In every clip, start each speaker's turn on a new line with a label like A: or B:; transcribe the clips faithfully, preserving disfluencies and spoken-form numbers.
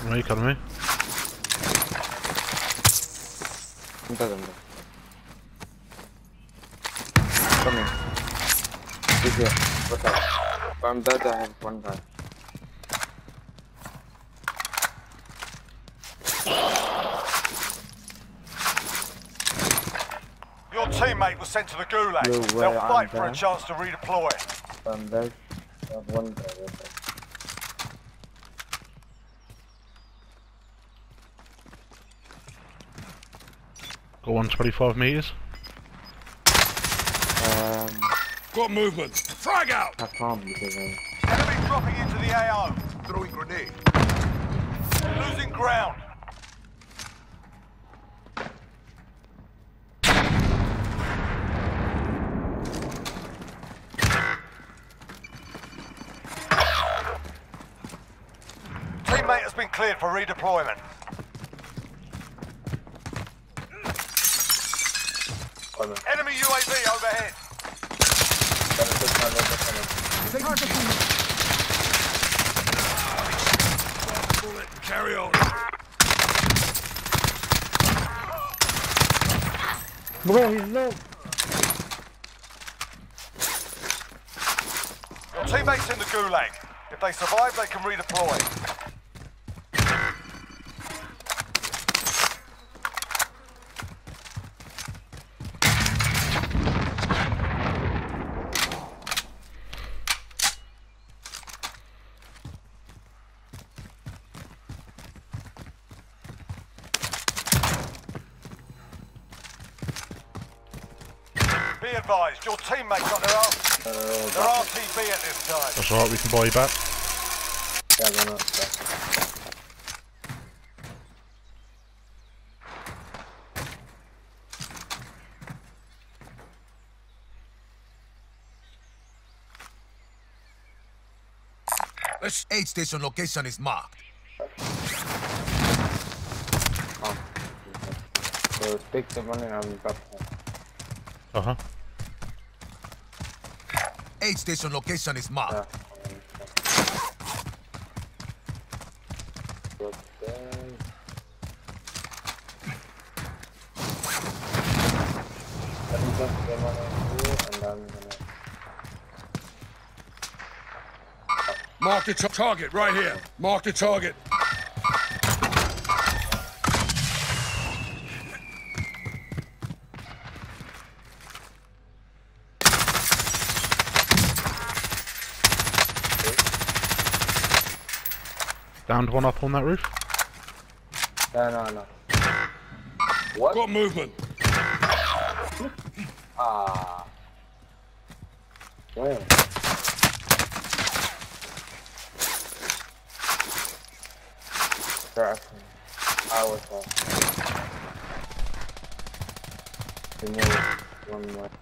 A: Where are you coming, mate?
B: Enter, enter. Come in. This here. What's up? From that I have one guy.
C: Your teammate was sent to the gulag.
B: Blue,
C: They'll
B: where
C: fight
B: I'm
C: for a
B: there.
C: chance to redeploy.
B: From that I have one guy.
A: Got one twenty-five meters.
B: Um,
D: Got movement. Frag out!
B: I can't because I'm...
C: Enemy dropping into the A O.
D: Throwing grenade.
C: Losing ground. Teammate has been cleared for redeployment. Enemy U A V overhead.
D: Bullet. Carry on.
B: Bro, he's low.
C: Your teammate's in the gulag. If they survive, they can redeploy. Be advised, your teammate got their, R
B: Uh,
C: their R T B at this time.
A: That's alright, we can buy you back.
B: yeah, no, no, no.
D: This aid station location is marked.
B: Oh. So take the money and I'm back.
A: Uh huh.
D: Aid station location is marked.
B: Yeah. But then... Let me just get money here and I'm gonna...
D: Mark the target right here. Mark the target.
A: Downed one up on that roof.
B: No, no, no. What?
D: Got movement.
B: Ah. Damn. Crap. I was off. Remove one more.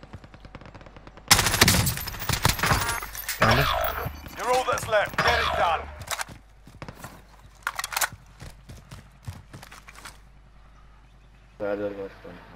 A: Downed it.
C: You're all that's left. Get it done.
B: The other was one.